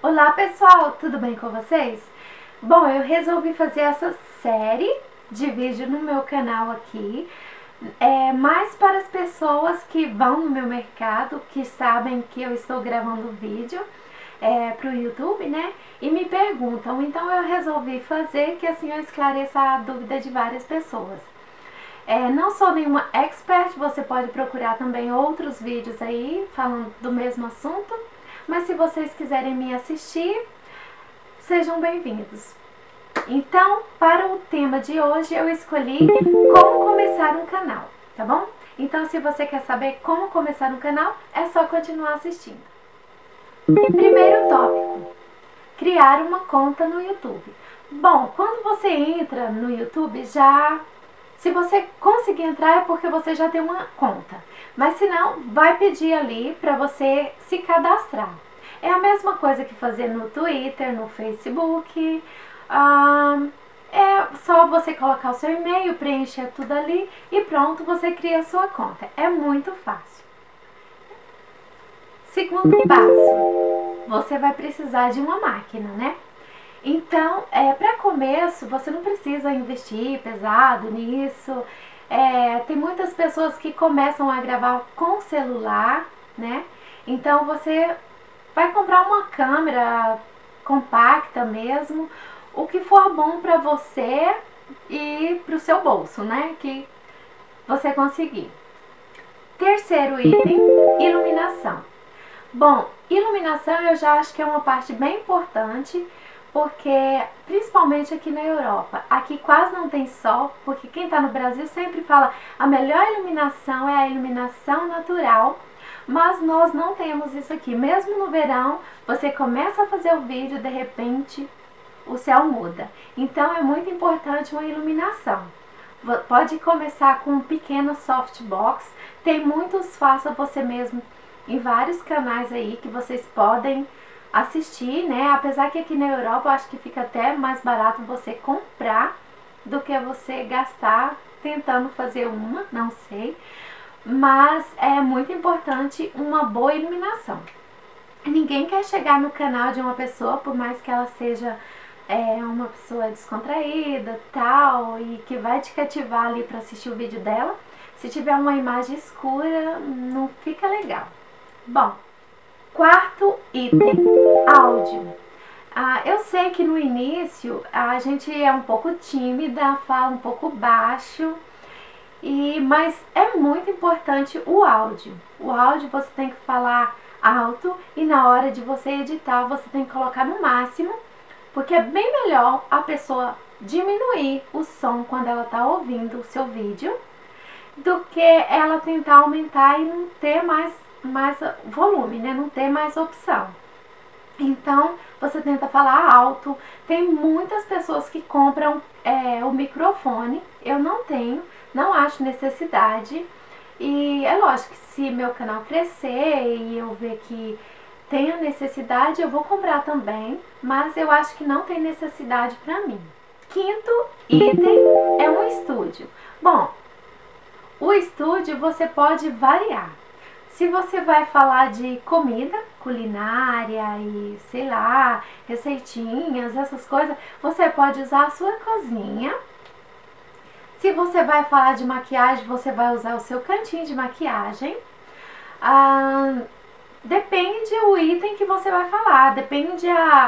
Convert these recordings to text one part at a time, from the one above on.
Olá pessoal, tudo bem com vocês? Bom, eu resolvi fazer essa série de vídeo no meu canal aqui, mais para as pessoas que vão no meu mercado, que sabem que eu estou gravando vídeo para o YouTube, né? E me perguntam, então eu resolvi fazer que assim eu esclareça a dúvida de várias pessoas. Não sou nenhuma expert, você pode procurar também outros vídeos aí falando do mesmo assunto, mas se vocês quiserem me assistir, sejam bem-vindos. Então, para o tema de hoje, eu escolhi como começar um canal, tá bom? Então, se você quer saber como começar um canal, é só continuar assistindo. Primeiro tópico, criar uma conta no YouTube. Bom, quando você entra no YouTube, se você conseguir entrar é porque você já tem uma conta. Mas se não, vai pedir ali para você se cadastrar. É a mesma coisa que fazer no Twitter, no Facebook. É só você colocar o seu e-mail, preencher tudo ali e pronto, você cria a sua conta. É muito fácil. Segundo passo, você vai precisar de uma máquina, né? Então, para começo, você não precisa investir pesado nisso. Tem muitas pessoas que começam a gravar com celular, né? Então, você vai comprar uma câmera compacta mesmo, o que for bom para você e para o seu bolso, né? Que você conseguir. Terceiro item, iluminação. Bom, iluminação eu já acho que é uma parte bem importante, porque principalmente aqui na Europa, aqui quase não tem sol, porque quem está no Brasil sempre fala a melhor iluminação é a iluminação natural, mas nós não temos isso aqui. Mesmo no verão, você começa a fazer o vídeo, de repente o céu muda. Então é muito importante uma iluminação. Pode começar com um pequeno softbox, tem muitos, faça você mesmo em vários canais aí que vocês podem assistir, né? Apesar que aqui na Europa eu acho que fica até mais barato você comprar do que você gastar tentando fazer uma, não sei. Mas é muito importante uma boa iluminação. Ninguém quer chegar no canal de uma pessoa, por mais que ela seja uma pessoa descontraída, tal, e que vai te cativar ali para assistir o vídeo dela. Se tiver uma imagem escura, não fica legal. Bom, quarto item, áudio. Eu sei que no início a gente é um pouco tímida, fala um pouco baixo, mas é muito importante o áudio. O áudio você tem que falar alto e na hora de você editar você tem que colocar no máximo, porque é bem melhor a pessoa diminuir o som quando ela está ouvindo o seu vídeo do que ela tentar aumentar e não ter mais volume, né? Não ter mais opção. Então, você tenta falar alto. Tem muitas pessoas que compram o microfone. Eu não tenho, não acho necessidade. E é lógico que se meu canal crescer e eu ver que tem a necessidade, eu vou comprar também. Mas eu acho que não tem necessidade para mim. Quinto item é um estúdio. Bom, o estúdio você pode variar. Se você vai falar de comida, culinária e, sei lá, receitinhas, essas coisas, você pode usar a sua cozinha. Se você vai falar de maquiagem, você vai usar o seu cantinho de maquiagem. Depende o item que você vai falar, depende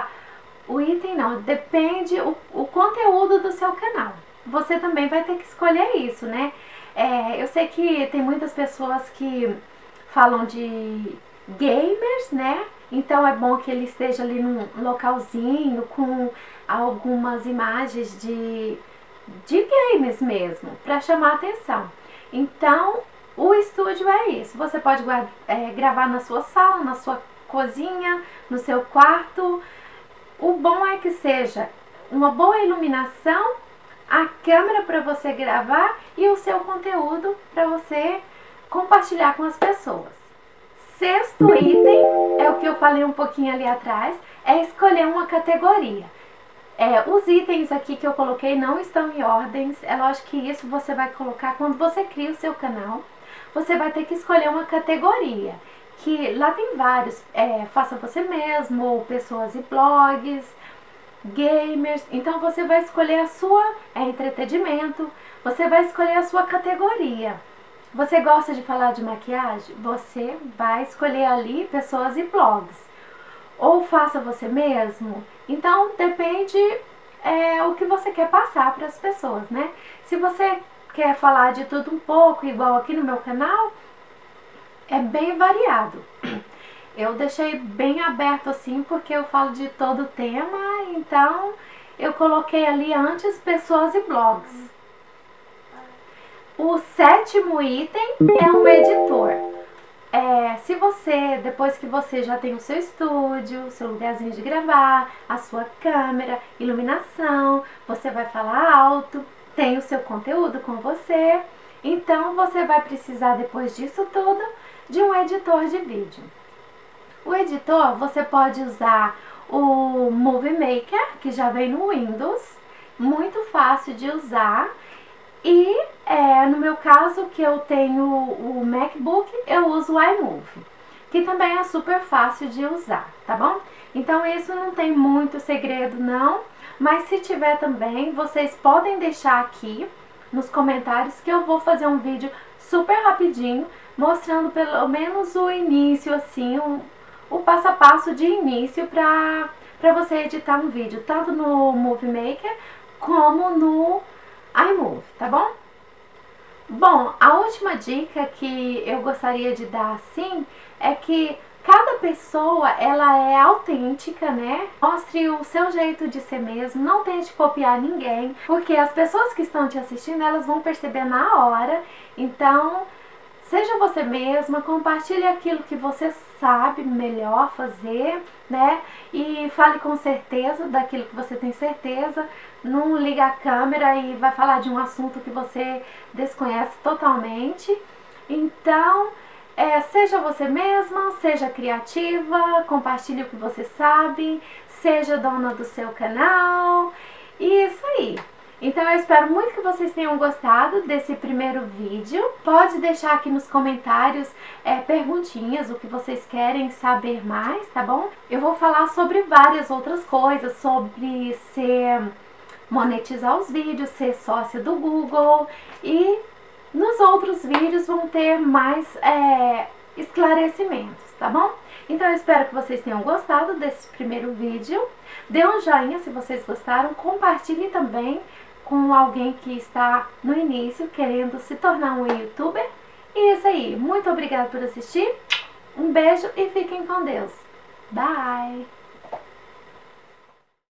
o conteúdo do seu canal. Você também vai ter que escolher isso, né? Eu sei que tem muitas pessoas que falam de gamers, né? Então é bom que ele esteja ali num localzinho com algumas imagens de games mesmo, para chamar a atenção. Então o estúdio é isso. Você pode gravar na sua sala, na sua cozinha, no seu quarto. O bom é que seja uma boa iluminação, a câmera para você gravar e o seu conteúdo para você compartilhar com as pessoas. Sexto item, é o que eu falei um pouquinho ali atrás, é escolher uma categoria. Os itens aqui que eu coloquei não estão em ordens, é lógico que isso você vai colocar quando você cria o seu canal. Você vai ter que escolher uma categoria, que lá tem vários, faça você mesmo, ou pessoas e blogs, gamers. Então você vai escolher a sua entretenimento, você vai escolher a sua categoria. Você gosta de falar de maquiagem? Você vai escolher ali pessoas e blogs. Ou faça você mesmo? Então depende o que você quer passar para as pessoas, né? Se você quer falar de tudo um pouco, igual aqui no meu canal, é bem variado. Eu deixei bem aberto assim porque eu falo de todo o tema, então eu coloquei ali antes pessoas e blogs. O 7º item é um editor. Se você, depois que você já tem o seu estúdio, o seu lugarzinho de gravar, a sua câmera, iluminação, você vai falar alto, tem o seu conteúdo com você, então você vai precisar, depois disso tudo, de um editor de vídeo. O editor, você pode usar o Movie Maker, que já vem no Windows, muito fácil de usar. E no meu caso, que eu tenho o MacBook, eu uso o iMovie, que também é super fácil de usar, tá bom? Então isso não tem muito segredo não, mas se tiver também, vocês podem deixar aqui nos comentários que eu vou fazer um vídeo super rapidinho, mostrando pelo menos o início, assim, o passo a passo de início para você editar um vídeo, tanto no Movie Maker como no iMovie, tá bom? Bom, a última dica que eu gostaria de dar assim é que cada pessoa, ela é autêntica, né? Mostre o seu jeito de ser mesmo, não tente copiar ninguém, porque as pessoas que estão te assistindo, elas vão perceber na hora. Então, seja você mesma, compartilhe aquilo que você sabe melhor fazer, né? E fale com certeza daquilo que você tem certeza. Não liga a câmera e vai falar de um assunto que você desconhece totalmente. Então, seja você mesma, seja criativa, compartilhe o que você sabe, seja dona do seu canal. E isso aí. Então eu espero muito que vocês tenham gostado desse primeiro vídeo. Pode deixar aqui nos comentários perguntinhas, o que vocês querem saber mais, tá bom? Eu vou falar sobre várias outras coisas, sobre monetizar os vídeos, ser sócia do Google, e nos outros vídeos vão ter mais esclarecimentos, tá bom? Então eu espero que vocês tenham gostado desse primeiro vídeo. Dê um joinha se vocês gostaram, compartilhe também com alguém que está no início querendo se tornar um youtuber. E é isso aí, muito obrigada por assistir, um beijo e fiquem com Deus. Bye!